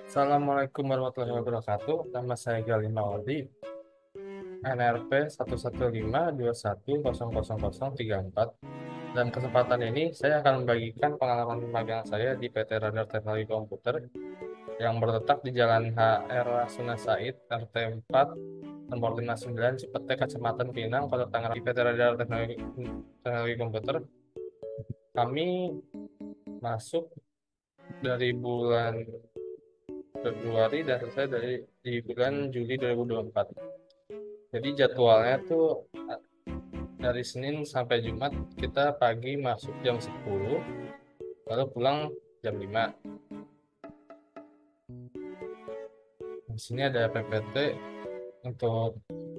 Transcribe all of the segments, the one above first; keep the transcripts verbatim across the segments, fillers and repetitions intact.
Assalamualaikum warahmatullahi wabarakatuh. Nama saya Gali Mawardi, N R P satu satu lima dua satu nol nol nol nol tiga empat. Dan kesempatan ini saya akan membagikan pengalaman magang saya di P T Radar Teknologi Komputer yang berletak di Jalan H R Rasuna Said, R T empat, nomor lima puluh sembilan, Cipete, Kecamatan Pinang, Kota Tangerang. Di P T Radar Teknologi, Teknologi Komputer, kami masuk dari bulan Februari dan selesai dari di bulan Juli dua ribu dua puluh empat. Jadi jadwalnya tuh eh, dari Senin sampai Jumat kita pagi masuk jam sepuluh, lalu pulang jam lima. Di sini ada P P T untuk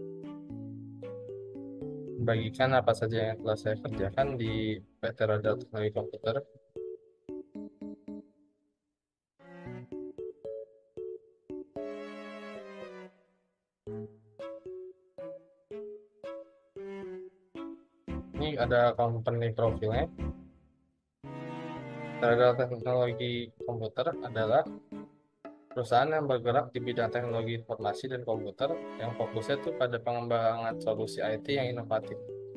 membagikan apa saja yang telah saya kerjakan di P T Radar Teknologi Komputer. Ini ada company profilnya. Radar Teknologi Komputer adalah perusahaan yang bergerak di bidang teknologi informasi dan komputer yang fokusnya tuh pada pengembangan solusi I T yang inovatif.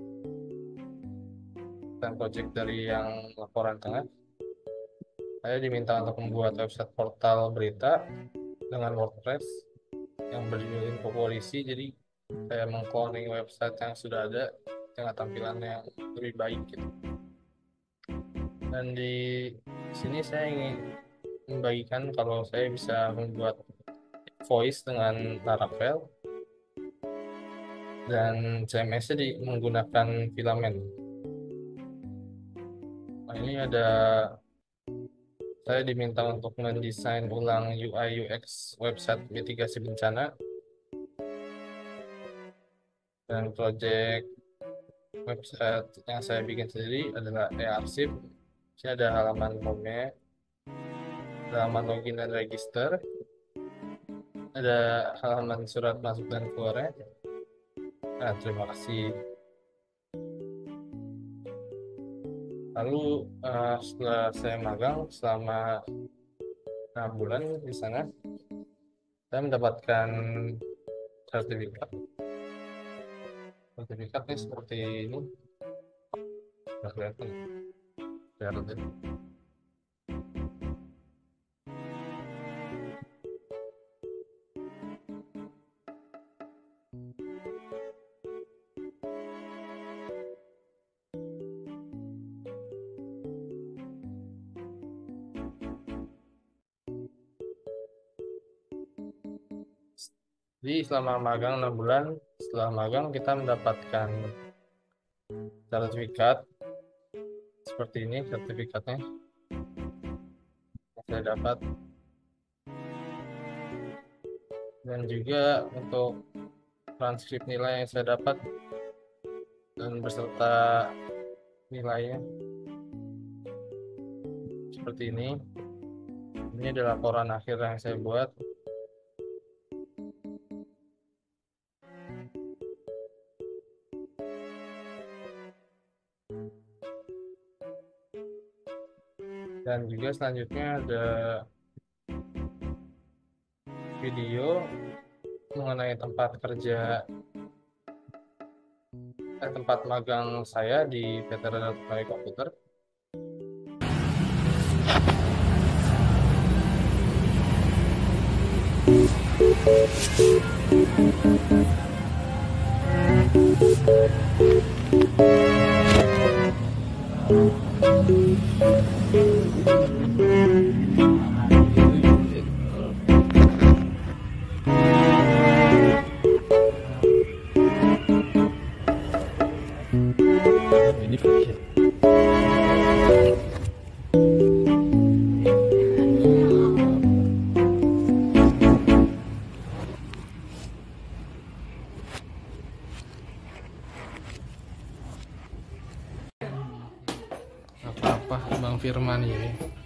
Dan project dari yang laporan tengah, saya diminta untuk membuat website portal berita dengan WordPress yang berjudul Info Polisi. Jadi saya mengcloning website yang sudah ada dengan tampilan yang lebih baik gitu. Dan di sini saya ingin membagikan kalau saya bisa membuat voice dengan Laravel dan C M S-nya di menggunakan Filament. Nah, ini ada saya diminta untuk mendesain ulang U I U X website mitigasi bencana, dan project website yang saya bikin sendiri adalah e-arsip. Ini ada halaman home-nya, halaman login dan register, ada halaman surat masuk dan keluarnya. Nah, terima kasih. Lalu eh, setelah saya magang selama enam bulan di sana, saya mendapatkan sertifikat. Sertifikatnya seperti ini. Nggak kelihatan. Kelihatan. Jadi selama magang enam bulan, setelah magang kita mendapatkan sertifikat seperti ini. Sertifikatnya yang saya dapat, dan juga untuk transkrip nilai yang saya dapat dan beserta nilainya seperti ini. Ini adalah laporan akhir yang saya buat. Dan juga selanjutnya ada video mengenai tempat kerja eh, tempat magang saya di P T Radar Teknologi Komputer. Ini apa-apa Bang Firman ini.